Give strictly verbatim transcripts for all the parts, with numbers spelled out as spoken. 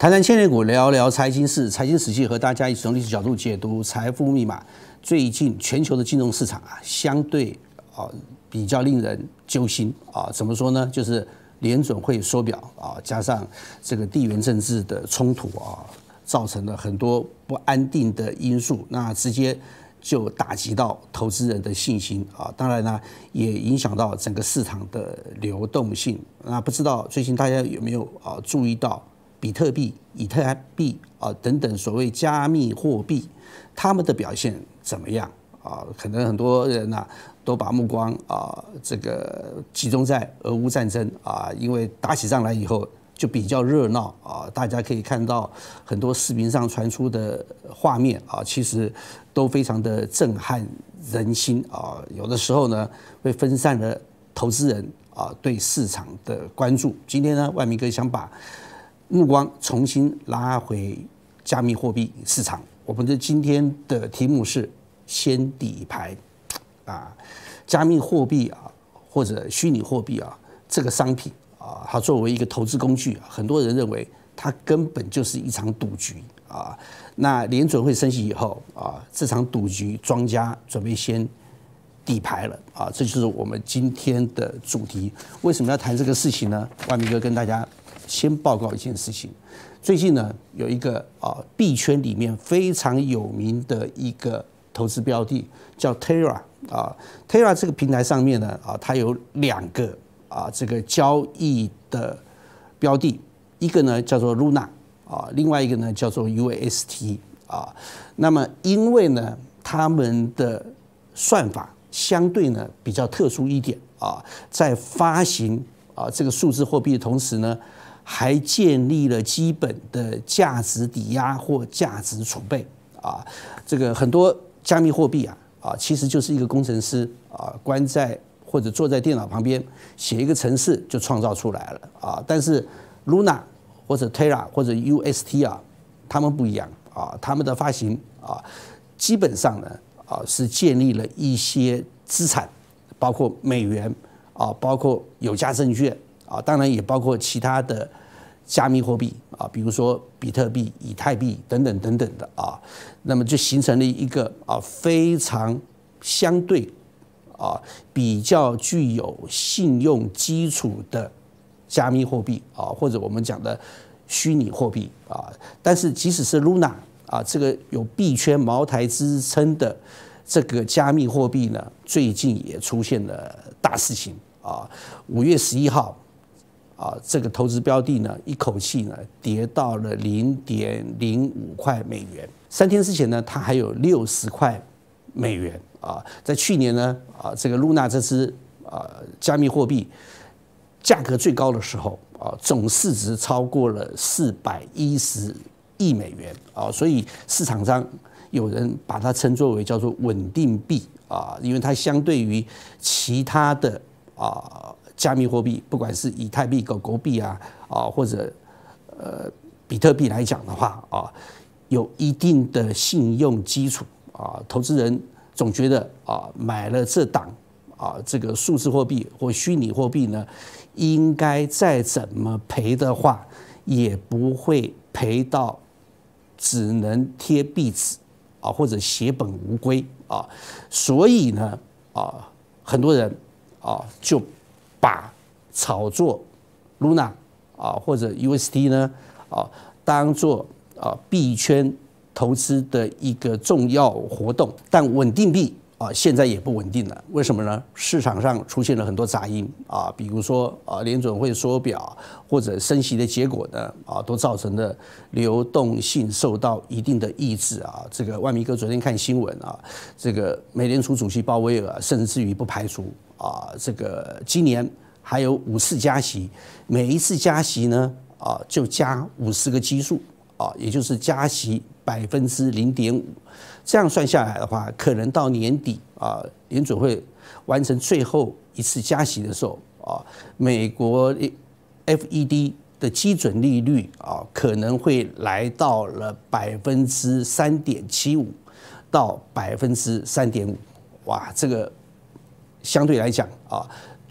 谈谈千年股，聊聊财经事，财经史记和大家一起从历史角度解读财富密码。最近全球的金融市场啊，相对啊比较令人揪心啊。怎么说呢？就是联准会缩表啊，加上这个地缘政治的冲突啊，造成了很多不安定的因素，那直接就打击到投资人的信心啊。当然呢，也影响到整个市场的流动性。那不知道最近大家有没有啊注意到？比特币、以太币啊等等所谓加密货币，他们的表现怎么样啊？可能很多人呐、啊、都把目光啊这个集中在俄乌战争啊，因为打起仗来以后就比较热闹啊，大家可以看到很多视频上传出的画面啊，其实都非常的震撼人心啊。有的时候呢，会分散了投资人啊对市场的关注。今天呢，万明哥想把目光重新拉回加密货币市场。我们的今天的题目是先底牌啊，加密货币啊，或者虚拟货币啊，这个商品啊，它作为一个投资工具啊，很多人认为它根本就是一场赌局啊。那联准会升息以后啊，这场赌局庄家准备先底牌了啊，这就是我们今天的主题。为什么要谈这个事情呢？万明哥跟大家先报告一件事情，最近呢有一个啊币圈里面非常有名的一个投资标的叫 Terra 啊 ，Terra 这个平台上面呢啊，它有两个啊这个交易的标的，一个呢叫做 Luna 啊，另外一个呢叫做 U S T 啊。那么因为呢他们的算法相对呢比较特殊一点啊，在发行啊这个数字货币的同时呢，还建立了基本的价值抵押或价值储备啊，这个很多加密货币啊啊，其实就是一个工程师啊，关在或者坐在电脑旁边写一个程式就创造出来了啊。但是 Luna 或者 Terra 或者 U S T 啊，他们不一样啊，他们的发行啊，基本上呢啊是建立了一些资产，包括美元啊，包括有价证券。啊，当然也包括其他的加密货币啊，比如说比特币、以太币等等等等的啊，那么就形成了一个啊非常相对啊比较具有信用基础的加密货币啊，或者我们讲的虚拟货币啊。但是即使是 Luna 啊，这个有币圈茅台之称的这个加密货币呢，最近也出现了大事情啊。五月十一号。啊，这个投资标的呢，一口气呢跌到了零点零五块美元。三天之前呢，它还有六十块美元啊。在去年呢，啊，这个 Luna 这支啊加密货币价格最高的时候啊，总市值超过了四百一十亿美元啊。所以市场上有人把它称作为叫做稳定币啊，因为它相对于其他的啊。加密货币，不管是以太币、狗狗币啊，啊或者呃比特币来讲的话啊，有一定的信用基础啊，投资人总觉得啊买了这档啊这个数字货币或虚拟货币呢，应该再怎么赔的话，也不会赔到只能贴壁纸啊或者血本无归啊，所以呢啊很多人啊就把炒作 Luna 啊或者 U S T 呢啊当做啊币圈投资的一个重要活动，但稳定币啊现在也不稳定了。为什么呢？市场上出现了很多杂音啊，比如说啊联准会缩表或者升息的结果呢啊，都造成了流动性受到一定的抑制啊。这个万明哥昨天看新闻啊，这个美联储主席鲍威尔甚至于不排除。啊，这个今年还有五次加息，每一次加息呢，啊，就加五十个基数，啊，也就是加息百分之零点五。这样算下来的话，可能到年底啊，联准会完成最后一次加息的时候，啊，美国 F E D 的基准利率啊，可能会来到了百分之三点七五到百分之三点五。哇，这个。相对来讲啊，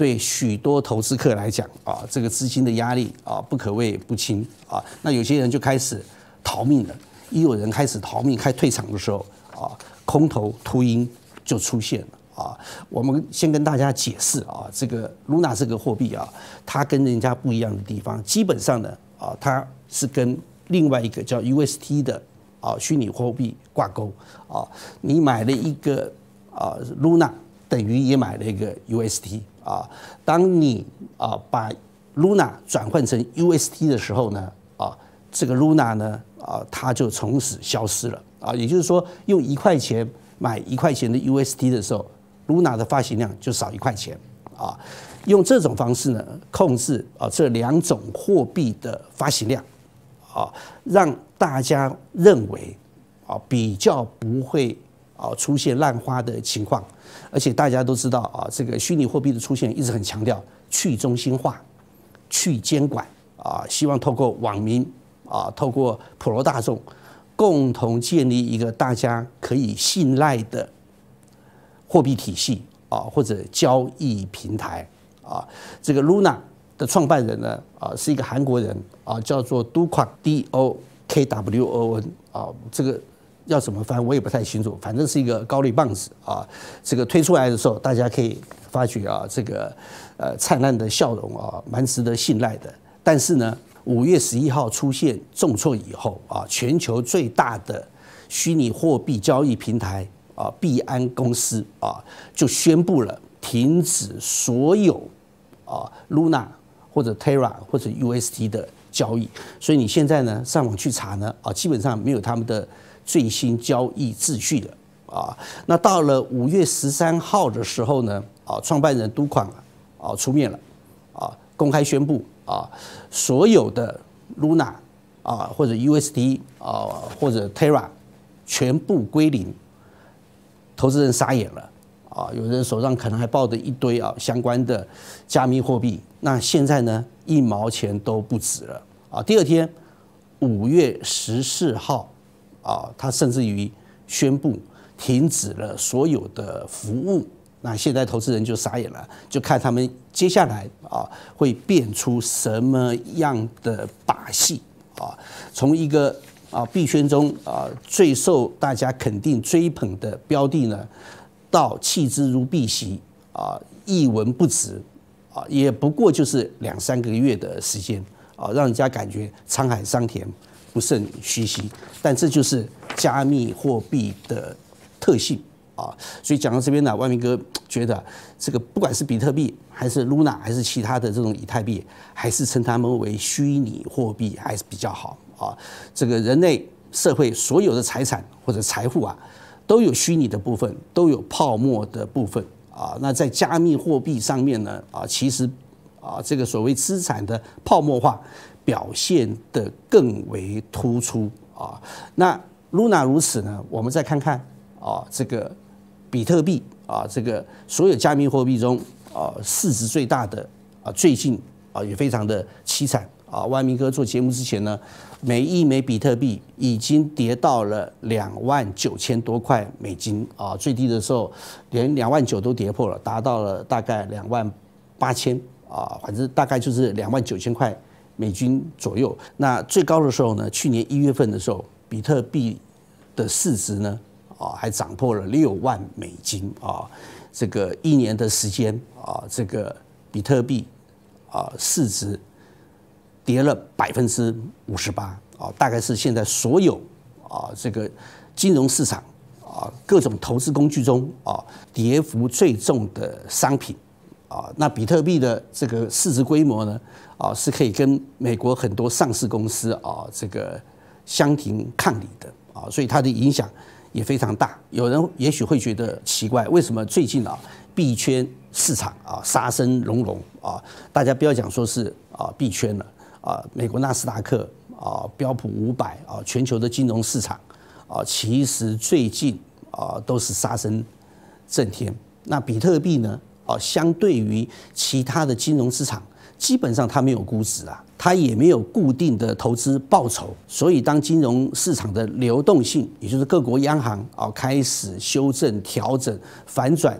对许多投资客来讲啊，这个资金的压力啊，不可谓不轻啊。那有些人就开始逃命了，一有人开始逃命、开退场的时候啊，空头秃鹰就出现了。啊，我们先跟大家解释啊，这个 Luna 这个货币啊，它跟人家不一样的地方，基本上呢啊，它是跟另外一个叫 U S T 的啊虚拟货币挂钩啊。你买了一个啊 Luna， 等于也买了一个 U S T 啊。当你啊把 Luna 转换成 U S T 的时候呢，啊，这个 Luna 呢啊，它就从此消失了啊。也就是说，用一块钱买一块钱的 U S T 的时候，Luna 的发行量就少一块钱啊，用这种方式呢控制啊这两种货币的发行量啊，让大家认为啊比较不会啊出现烂花的情况，而且大家都知道啊，这个虚拟货币的出现一直很强调去中心化、去监管啊，希望透过网民啊，透过普罗大众共同建立一个大家可以信赖的货币体系啊，或者交易平台啊，这个 Luna 的创办人呢啊是一个韩国人啊，叫做 Do Kwon D O K W O N 啊，这个要怎么翻我也不太清楚，反正是一个高丽棒子啊。这个推出来的时候，大家可以发觉啊，这个呃灿烂的笑容啊，蛮值得信赖的。但是呢，五月十一号出现重挫以后啊，全球最大的虚拟货币交易平台啊，币安公司啊，就宣布了停止所有啊 Luna 或者 Terra 或者 U S T 的交易。所以你现在呢上网去查呢啊，基本上没有他们的最新交易秩序了啊。那到了五月十三号的时候呢啊，创办人Do Kwon啊出面了啊，公开宣布啊，所有的 Luna 啊或者 U S T 啊或者 Terra 全部归零。投资人傻眼了啊！有人手上可能还抱着一堆啊相关的加密货币，那现在呢一毛钱都不值了啊！第二天，五月十四号啊，他甚至于宣布停止了所有的服务。那现在投资人就傻眼了，就看他们接下来啊会变出什么样的把戏啊！从一个啊，币圈中啊最受大家肯定追捧的标的呢，到弃之如敝屣啊，一文不值啊，也不过就是两三个月的时间啊，让人家感觉沧海桑田，不胜唏嘘。但这就是加密货币的特性啊。所以讲到这边呢，万明哥觉得这个不管是比特币还是 Luna 还是其他的这种以太币，还是称它们为虚拟货币还是比较好。啊，这个人类社会所有的财产或者财富啊，都有虚拟的部分，都有泡沫的部分啊。那在加密货币上面呢，啊，其实啊，这个所谓资产的泡沫化表现得更为突出啊。那 Luna 如此呢，我们再看看啊，这个比特币啊，这个所有加密货币中啊，市值最大的啊，最近啊也非常的凄惨啊。万明哥做节目之前呢，每一枚比特币已经跌到了两万九千多块美金啊，最低的时候连两万九都跌破了，达到了大概两万八千啊，反正大概就是两万九千块美金左右。那最高的时候呢，去年一月份的时候，比特币的市值呢啊还涨破了六万美金啊，这个一年的时间啊，这个比特币啊市值跌了百分之五十八啊，大概是现在所有啊这个金融市场啊各种投资工具中啊跌幅最重的商品啊。那比特币的这个市值规模呢啊是可以跟美国很多上市公司啊这个相庭抗礼的啊，所以它的影响也非常大。有人也许会觉得奇怪，为什么最近啊币圈市场啊杀声隆隆啊？大家不要讲说是啊币圈了。啊，美国纳斯达克啊，标普五百啊，全球的金融市场啊，其实最近啊都是杀声震天。那比特币呢？啊，相对于其他的金融市场，基本上它没有估值啊，它也没有固定的投资报酬。所以，当金融市场的流动性，也就是各国央行啊开始修正、调整、反转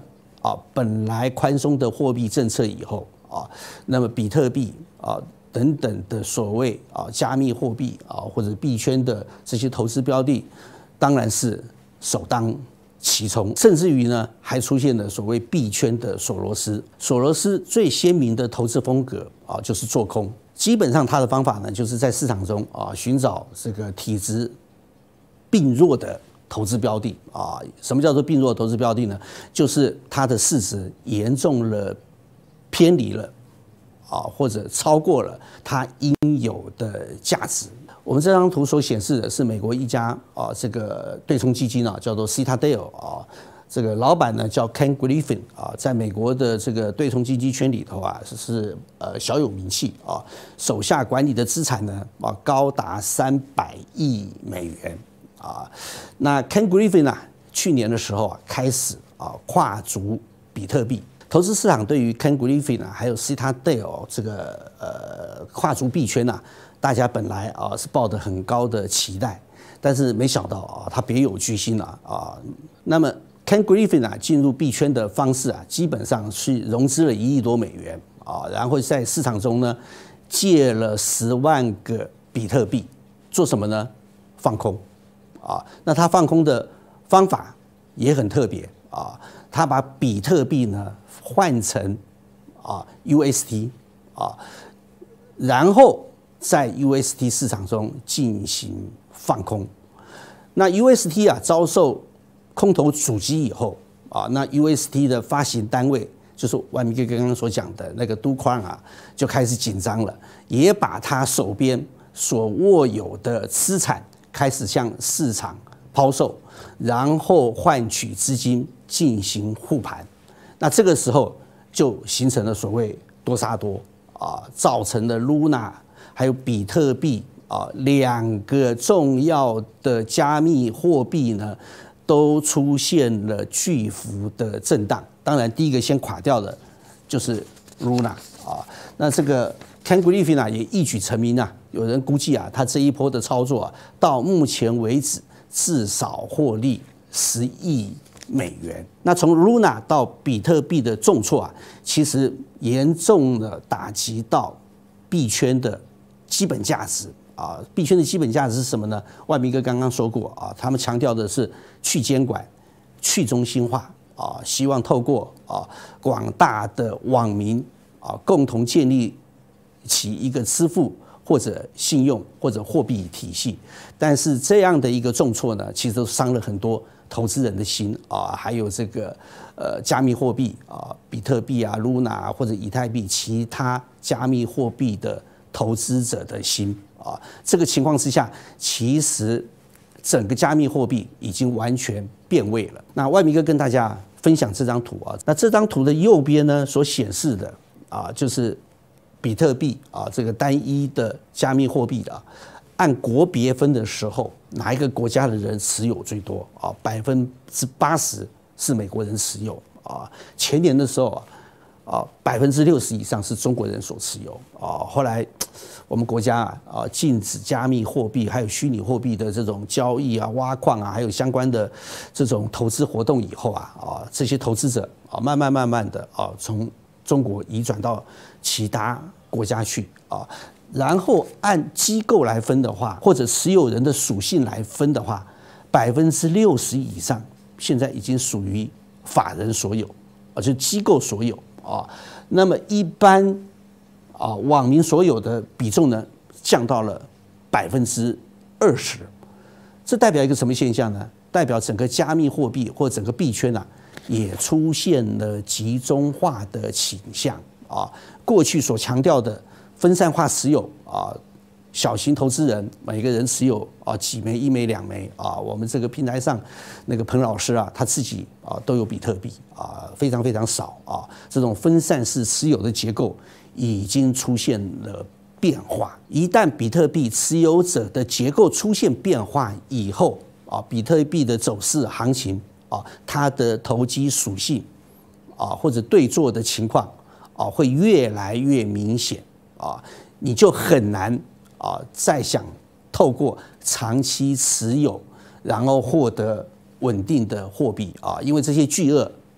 啊本来宽松的货币政策以后啊，那么比特币啊等等的所谓啊加密货币啊或者币圈的这些投资标的，当然是首当其冲，甚至于呢还出现了所谓币圈的索罗斯。索罗斯最鲜明的投资风格啊就是做空，基本上他的方法呢就是在市场中啊寻找这个体质并弱的投资标的啊。什么叫做并弱投资标的呢？就是它的市值严重了偏离了啊，或者超过了它应有的价值。我们这张图所显示的是美国一家啊这个对冲基金啊，叫做 Citadel 啊，这个老板呢叫 Ken Griffin 啊，在美国的这个对冲基金圈里头啊是呃小有名气啊，手下管理的资产呢啊高达三百亿美元啊。那 Ken Griffin 啊，去年的时候啊开始啊跨足比特币。投资市场对于 Ken Griffin 啊，还有 Citadel 这个呃跨足币圈啊，大家本来啊是抱着很高的期待，但是没想到啊，他别有居心啊啊。那么 Ken Griffin 啊进入币圈的方式啊，基本上是融资了一亿多美元啊，然后在市场中呢借了十万个比特币，做什么呢？放空啊。那他放空的方法也很特别啊，他把比特币呢换成啊 U S T 啊，然后在 U S T 市场中进行放空。那 U S T 啊遭受空头阻击以后啊，那 U S T 的发行单位就是万明哥刚刚所讲的那个都宽啊，就开始紧张了，也把他手边所握有的资产开始向市场抛售，然后换取资金进行护盘。那这个时候就形成了所谓多杀多啊，造成了 Luna 还有比特币啊两个重要的加密货币呢，都出现了巨幅的震荡。当然，第一个先垮掉的就是 Luna 啊。那这个 Ken Griffin 啊也一举成名啊，有人估计啊，他这一波的操作啊，到目前为止至少获利十亿美元。那从 Luna 到比特币的重挫啊，其实严重的打击到币圈的基本价值啊。币圈的基本价值是什么呢？万明哥刚刚说过啊，他们强调的是去监管、去中心化啊，希望透过啊广大的网民啊共同建立起一个支付或者信用或者货币体系。但是这样的一个重挫呢，其实都伤了很多投资人的心啊，还有这个呃加密货币啊，比特币啊、Luna 或者以太币其他加密货币的投资者的心啊。这个情况之下，其实整个加密货币已经完全变味了。那万明哥跟大家分享这张图啊，那这张图的右边呢所显示的啊，就是比特币啊这个单一的加密货币的、啊。按国别分的时候，哪一个国家的人持有最多啊？百分之八十是美国人持有啊。前年的时候啊，啊百分之六十以上是中国人所持有啊。后来我们国家啊禁止加密货币还有虚拟货币的这种交易啊、挖矿啊，还有相关的这种投资活动以后啊，啊这些投资者啊慢慢慢慢的啊从中国移转到其他国家去啊。然后按机构来分的话，或者持有人的属性来分的话，百分之六十以上现在已经属于法人所有，啊，就机构所有啊。那么一般啊网民所有的比重呢，降到了百分之二十。这代表一个什么现象呢？代表整个加密货币或整个币圈啊，也出现了集中化的倾向啊。过去所强调的分散化持有啊，小型投资人每个人持有啊几枚、一枚、两枚啊。我们这个平台上那个彭老师啊，他自己啊都有比特币啊，非常非常少啊。这种分散式持有的结构已经出现了变化。一旦比特币持有者的结构出现变化以后啊，比特币的走势行情啊，它的投机属性啊或者对做的情况啊，会越来越明显。啊，你就很难啊，再想透过长期持有，然后获得稳定的货币啊，因为这些巨鳄啊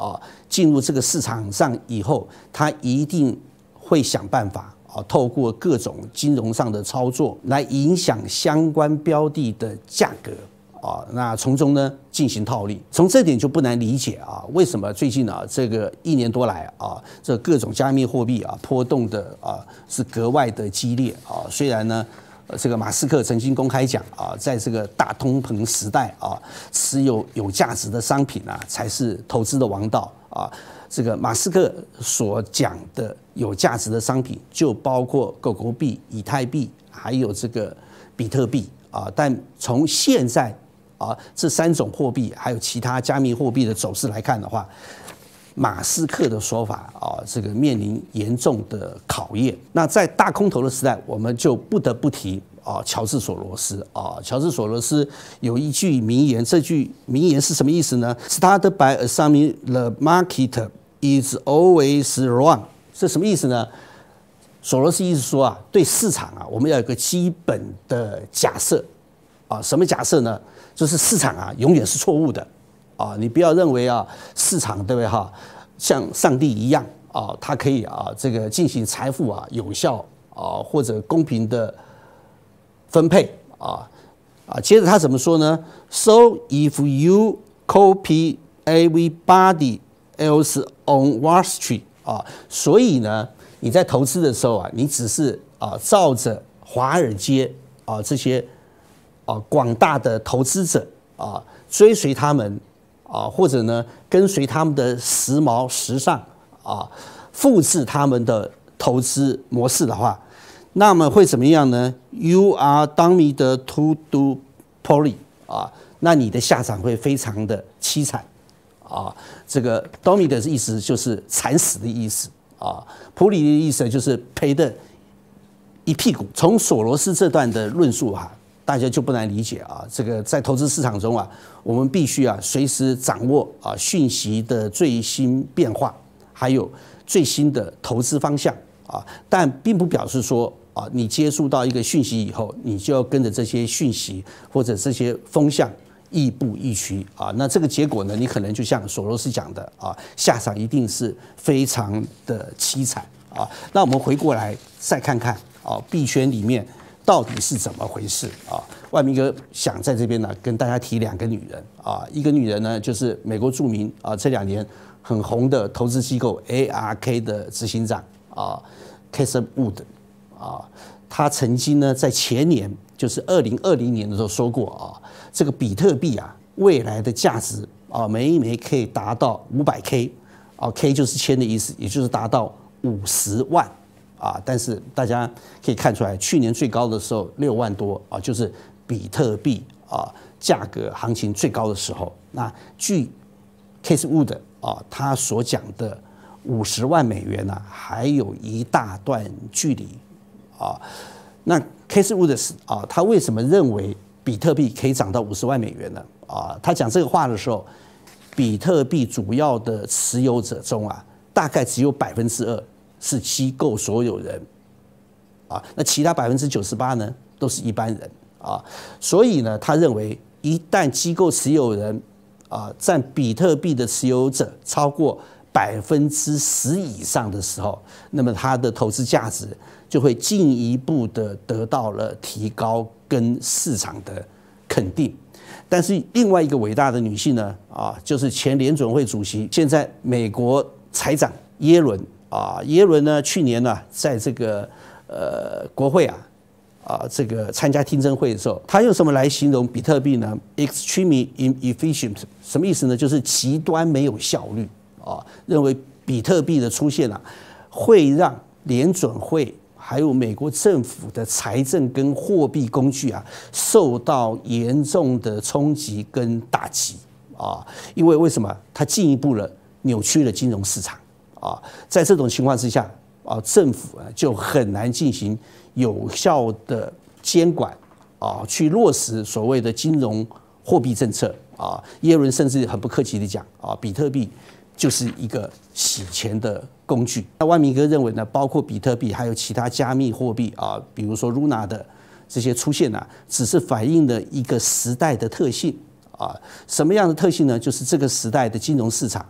啊进入这个市场上以后，它一定会想办法啊，透过各种金融上的操作来影响相关标的的价格啊，那从中呢进行套利。从这点就不难理解啊，为什么最近啊这个一年多来啊，这各种加密货币啊波动的啊是格外的激烈啊。虽然呢，这个马斯克曾经公开讲啊，在这个大通膨时代啊，持有有价值的商品啊才是投资的王道啊。这个马斯克所讲的有价值的商品，就包括狗狗币、以太币，还有这个比特币啊。但从现在啊这三种货币，还有其他加密货币的走势来看的话，马斯克的说法啊，这个面临严重的考验。那在大空头的时代，我们就不得不提啊，乔治索罗斯啊，乔治索罗斯有一句名言，这句名言是什么意思呢 ？Start by assuming the market is always wrong。这什么意思呢？索罗斯意思说啊，对市场啊，我们要有个基本的假设啊，什么假设呢？就是市场啊，永远是错误的。啊，你不要认为啊，市场对不对哈，像上帝一样啊，它可以啊这个进行财富啊有效啊或者公平的分配啊啊。接着他怎么说呢 ？So if you copy everybody else on Wall Street 啊，所以呢，你在投资的时候啊，你只是啊照着华尔街啊这些啊广大的投资者啊追随他们。啊，或者呢，跟随他们的时髦时尚啊，复制他们的投资模式的话，那么会怎么样呢 ？You are doomed to do poorly 啊，那你的下场会非常的凄惨啊。这个 doomed 的意思就是惨死的意思啊 ，poorly 的意思就是赔的一屁股。从索罗斯这段的论述哈、啊。大家就不难理解啊，这个在投资市场中啊，我们必须啊随时掌握啊讯息的最新变化，还有最新的投资方向啊，但并不表示说啊，你接触到一个讯息以后，你就要跟着这些讯息或者这些风向亦步亦趋啊。那这个结果呢，你可能就像索罗斯讲的啊，下场一定是非常的凄惨啊。那我们回过来再看看啊，币圈里面。到底是怎么回事啊？万明哥想在这边呢跟大家提两个女人啊，一个女人呢就是美国著名啊这两年很红的投资机构 A R K 的执行长啊 Cathie Wood 啊，他曾经呢在前年就是二零二零年的时候说过啊，这个比特币啊未来的价值啊每一枚可以达到五百 K 啊 K 就是千的意思，也就是达到五十万。啊，但是大家可以看出来，去年最高的时候六万多啊，就是比特币啊价格行情最高的时候。那据 Cathie Wood 啊他所讲的五十万美元呢、啊，还有一大段距离啊。那 Cathie Wood 啊，他为什么认为比特币可以涨到五十万美元呢？啊，他讲这个话的时候，比特币主要的持有者中啊，大概只有百分之二。是机构所有人啊，那其他百分之九十八呢都是一般人啊，所以呢，他认为一旦机构持有人啊占比特币的持有者超过百分之十以上的时候，那么他的投资价值就会进一步的得到了提高跟市场的肯定。但是另外一个伟大的女性呢啊，就是前联准会主席，现在美国财长耶伦。啊，耶伦呢，去年呢、啊，在这个呃国会啊啊这个参加听证会的时候，他用什么来形容比特币呢 ？Extremely inefficient， 什么意思呢？就是极端没有效率啊。认为比特币的出现啊，会让联准会还有美国政府的财政跟货币工具啊，受到严重的冲击跟打击啊。因为为什么？它进一步了扭曲了金融市场。啊，在这种情况之下，啊，政府啊就很难进行有效的监管，啊，去落实所谓的金融货币政策。啊，耶伦甚至很不客气地讲，啊，比特币就是一个洗钱的工具。那万明哥认为呢，包括比特币还有其他加密货币啊，比如说 Luna 的这些出现啊，只是反映了一个时代的特性。啊，什么样的特性呢？就是这个时代的金融市场。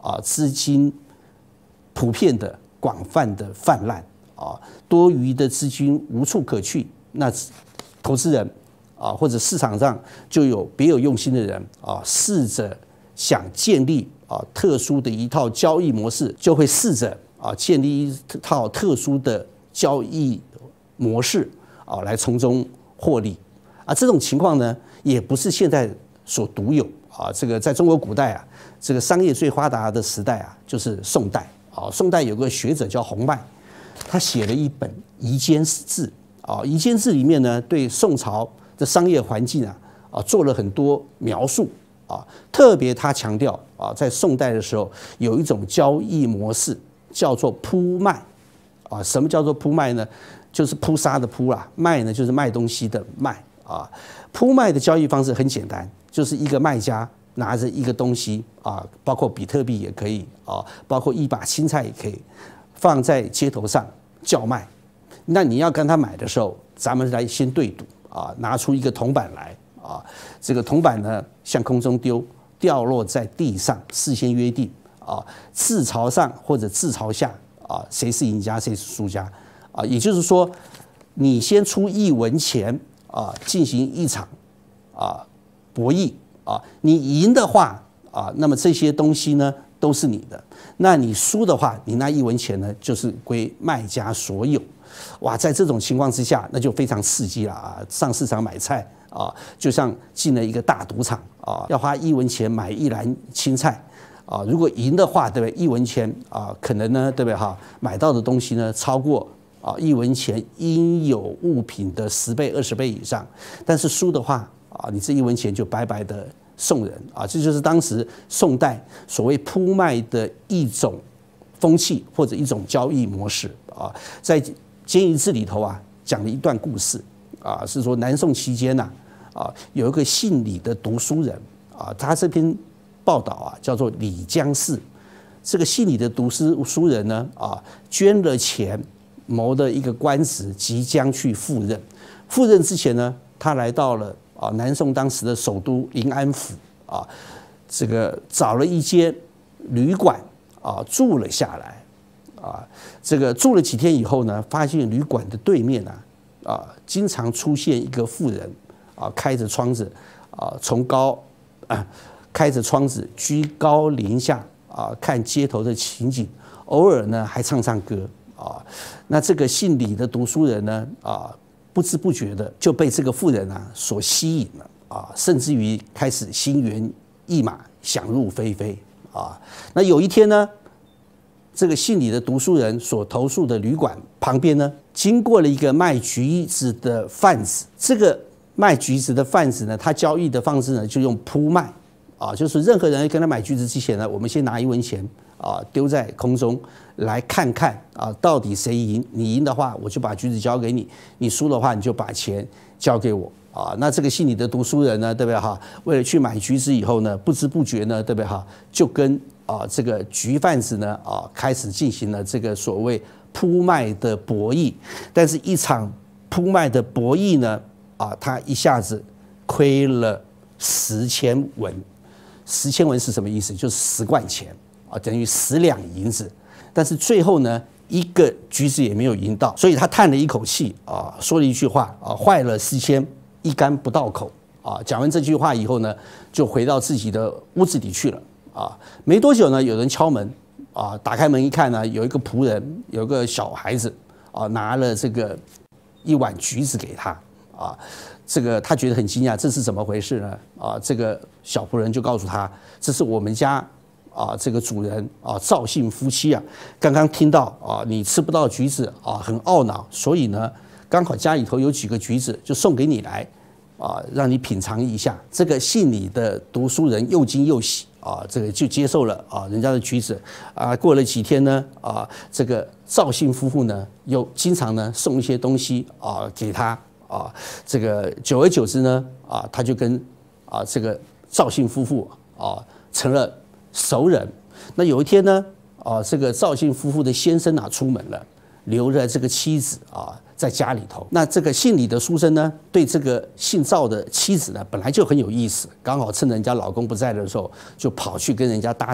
啊资金普遍的广泛的泛滥啊，多余的资金无处可去，那投资人啊或者市场上就有别有用心的人啊，试着想建立啊特殊的一套交易模式，就会试着啊建立一套特殊的交易模式啊来从中获利啊。这种情况呢，也不是现在所独有啊。这个在中国古代啊，这个商业最发达的时代啊，就是宋代啊。宋代有个学者叫洪迈，他写了一本《夷坚志》啊，《夷坚志》里面呢，对宋朝的商业环境啊啊做了很多描述啊。特别他强调啊，在宋代的时候有一种交易模式叫做铺卖啊。什么叫做铺卖呢？就是扑杀的扑啦，卖呢就是卖东西的卖啊。铺卖的交易方式很简单，就是一个卖家拿着一个东西啊，包括比特币也可以啊，包括一把青菜也可以，放在街头上叫卖。那你要跟他买的时候，咱们来先对赌啊，拿出一个铜板来啊，这个铜板呢向空中丢，掉落在地上，事先约定啊，自朝上或者自朝下啊，谁是赢家谁是输家啊，也就是说，你先出一文钱啊，进行一场啊博弈啊，你赢的话啊，那么这些东西呢都是你的；那你输的话，你那一文钱呢就是归卖家所有。哇，在这种情况之下，那就非常刺激了啊！上市场买菜啊，就像进了一个大赌场啊，要花一文钱买一篮青菜啊。如果赢的话，对不对？一文钱啊，可能呢，对不对哈？买到的东西呢，超过啊一文钱应有物品的十倍、二十倍以上。但是输的话啊，你这一文钱就白白的送人啊！这就是当时宋代所谓铺卖的一种风气或者一种交易模式啊，在《坚夷志》里头啊，讲了一段故事啊，是说南宋期间呐啊，有一个姓李的读书人啊，他这篇报道啊叫做李江氏。这个姓李的读书书人呢啊，捐了钱谋的一个官职，即将去赴任。赴任之前呢，他来到了啊南宋当时的首都临安府啊，这个找了一间旅馆啊住了下来。啊，这个住了几天以后呢，发现旅馆的对面啊，啊，经常出现一个妇人啊，开着窗子啊，从高啊，开着窗子居高临下啊，看街头的情景，偶尔呢还唱唱歌啊。那这个姓李的读书人呢啊，不知不觉的就被这个妇人啊所吸引了啊，甚至于开始心猿意马，想入非非啊。那有一天呢，这个姓李的读书人所投宿的旅馆旁边呢，经过了一个卖橘子的贩子。这个卖橘子的贩子呢，他交易的方式呢，就用铺卖啊，就是任何人跟他买橘子之前呢，我们先拿一文钱啊丢在空中，来看看啊到底谁赢。你赢的话，我就把橘子交给你；你输的话，你就把钱交给我啊。那这个姓李的读书人呢，对不对哈？为了去买橘子以后呢，不知不觉呢，对不对哈？就跟啊，这个橘贩子呢，啊，开始进行了这个所谓铺卖的博弈，但是一场铺卖的博弈呢，啊，他一下子亏了十千文，十千文是什么意思？就是十贯钱啊，等于十两银子。但是最后呢，一个橘子也没有赢到，所以他叹了一口气啊，说了一句话啊，坏了四千，一竿不到口啊。讲完这句话以后呢，就回到自己的屋子里去了。啊，没多久呢，有人敲门，啊，打开门一看呢，有一个仆人，有一个小孩子，啊，拿了这个一碗橘子给他，啊，这个他觉得很惊讶，这是怎么回事呢？啊，这个小仆人就告诉他，这是我们家啊这个主人啊赵姓夫妻啊，刚刚听到啊你吃不到橘子啊，很懊恼，所以呢，刚好家里头有几个橘子，就送给你来，啊，让你品尝一下。这个姓李的读书人又惊又喜。啊，这个就接受了啊，人家的橘子啊。过了几天呢，啊，这个赵姓夫妇呢，又经常呢送一些东西啊给他啊。这个久而久之呢，啊，他就跟啊这个赵姓夫妇啊成了熟人。那有一天呢，啊，这个赵姓夫妇的先生啊出门了，留了这个妻子啊在家里头。那这个姓李的书生呢，对这个姓赵的妻子呢，本来就很有意思，刚好趁人家老公不在的时候，就跑去跟人家搭讪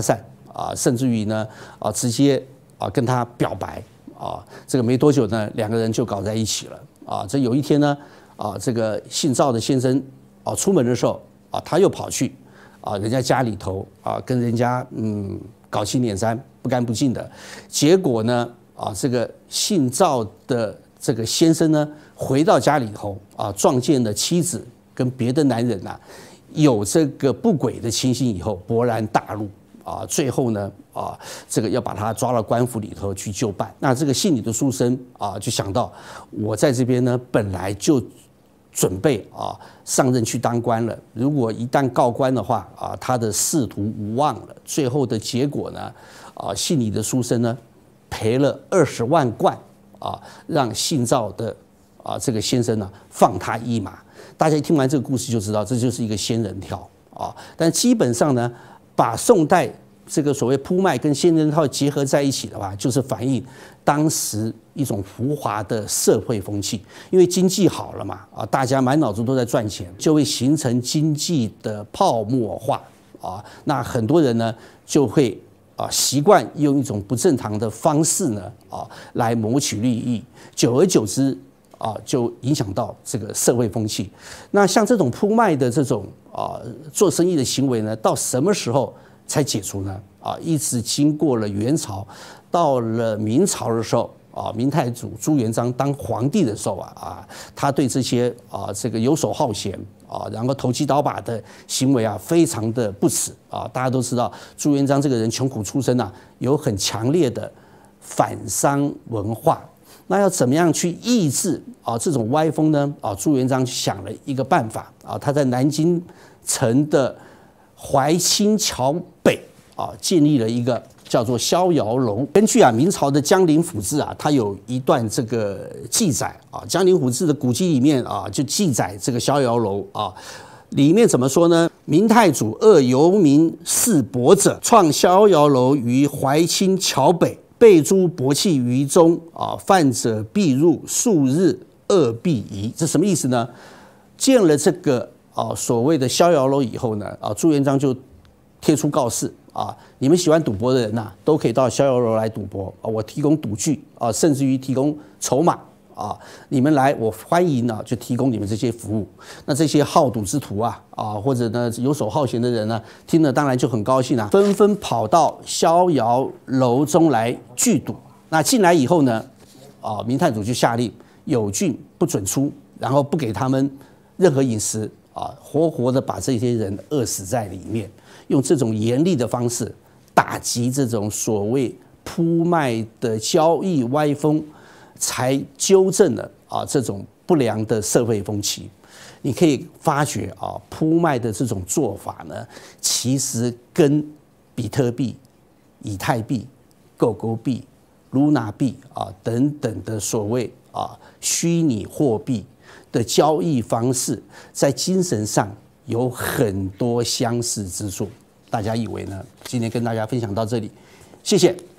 啊，甚至于呢啊直接啊跟他表白啊，这个没多久呢，两个人就搞在一起了啊。这有一天呢啊，这个姓赵的先生啊出门的时候啊，他又跑去啊人家家里头啊跟人家嗯搞七捻三不干不净的，结果呢啊这个姓赵的这个先生呢回到家里头啊，撞见了妻子跟别的男人呐、啊、有这个不轨的情形以后，勃然大怒啊，最后呢啊这个要把他抓到官府里头去就办。那这个姓李的书生啊就想到，我在这边呢本来就准备啊上任去当官了，如果一旦告官的话啊，他的仕途无望了。最后的结果呢啊，姓李的书生呢赔了二十万贯啊，让姓赵的啊这个先生呢放他一马。大家一听完这个故事就知道，这就是一个仙人跳啊。但基本上呢，把宋代这个所谓铺卖跟仙人跳结合在一起的话，就是反映当时一种浮华的社会风气。因为经济好了嘛，啊，大家满脑子都在赚钱，就会形成经济的泡沫化啊。那很多人呢就会啊习惯用一种不正常的方式呢啊来谋取利益，久而久之啊就影响到这个社会风气。那像这种铺卖的这种啊做生意的行为呢，到什么时候才解除呢？啊，一直经过了元朝，到了明朝的时候啊，明太祖朱元璋当皇帝的时候啊啊，他对这些啊这个游手好闲啊，然后投机倒把的行为啊，非常的不耻啊。大家都知道朱元璋这个人穷苦出身啊，有很强烈的反商文化。那要怎么样去抑制啊这种歪风呢？啊，朱元璋想了一个办法啊，他在南京城的淮清桥北啊，建立了一个叫做逍遥楼。根据啊明朝的《江陵府志》啊，它有一段这个记载啊，《江陵府志》的古籍里面啊，就记载这个逍遥楼啊，里面怎么说呢？明太祖恶游民四薄者，创逍遥楼于淮清桥北，备诸薄器于中啊，犯者必入，数日恶必移。这什么意思呢？建了这个啊所谓的逍遥楼以后呢，啊朱元璋就贴出告示啊，你们喜欢赌博的人呐、啊，都可以到逍遥楼来赌博啊，我提供赌具啊，甚至于提供筹码啊，你们来，我欢迎呢、啊，就提供你们这些服务。那这些好赌之徒啊啊，或者呢游手好闲的人呢，听了当然就很高兴啊，纷纷跑到逍遥楼中来聚赌。那进来以后呢，啊，明太祖就下令有郡不准出，然后不给他们任何饮食啊，活活的把这些人饿死在里面，用这种严厉的方式打击这种所谓铺卖的交易歪风，才纠正了啊这种不良的社会风气。你可以发觉啊，铺卖的这种做法呢，其实跟比特币、以太币、狗狗币、Luna 币啊等等的所谓啊虚拟货币的交易方式，在精神上有很多相似之处。大家以为呢？今天跟大家分享到这里，谢谢。